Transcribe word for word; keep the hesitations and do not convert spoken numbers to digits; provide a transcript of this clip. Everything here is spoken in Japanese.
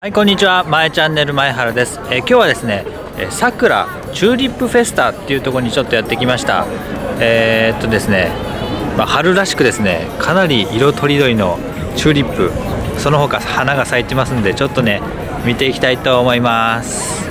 はい、こんにちは。まえチャンネル前原です。えー今日はですね、えーさくらチューリップフェスタっていうところにちょっとやってきました。えーっとですね、まあ、春らしくですね、かなり色とりどりのチューリップ、その他花が咲いてますんで、ちょっとね見ていきたいと思います。